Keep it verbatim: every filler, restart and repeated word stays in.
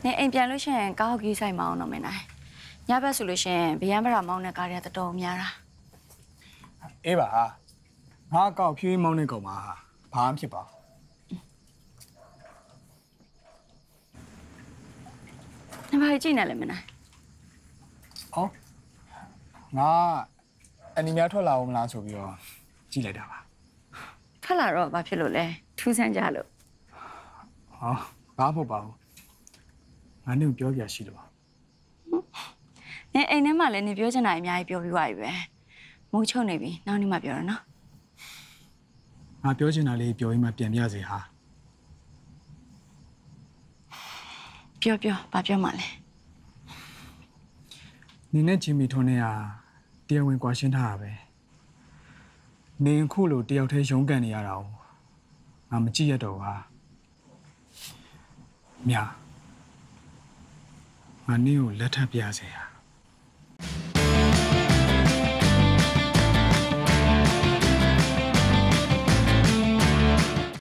နေအိမ်ပြန်လို့ရှိရင်ကားဟုတ်ကြီးဆိုင်မအောင်တော့မင်းနိုင်ညဘက်ဆိုလို့ရှိရင်ဗျမ်းပရာမောင်းတဲ့ကားတွေကတော်တော်များတာအေးပါငါကောက်ဖြူးမောင်းတဲ့ကောင်မှာဘာမှဖြစ်ပါနဘာကြည့်နေလဲမင်းနိုင်ဟောငါအနီများထွက်လာအောင်မလားဆိုပြီးတော့ကြည့်လိုက်တာပါထွက်လာတော့ဘာဖြစ်လို့လဲထူးဆန်းကြလို့ဟောဘာမှမဟုတ်ပါဘူးငါနဲ့ပြောပြရှိလို့ပါနေအိမ်ထဲမှာလည်းနေပြောချင်တာအများကြီးပြောပြီးသွားပြီပဲမိုးချုံနေပြီနောက်နေ့မှပြောရနော်ငါပြောချင်တာလေးပြောရင်မှပြန်ပြစေဟာပြောပြောဘာပြောမှလဲနင်းနဲ့ဂျင်မီထွန်းနဲ့ဟာတရားဝင်ကွာရှင်းထားတာပဲနင်းခုလိုတယောက်တည်းရုန်းကန်နေရတာကိုငါမကြည့်ရတော့ဟာမြာငါနင်းကိုလက်ထပ်ပြစေဟာ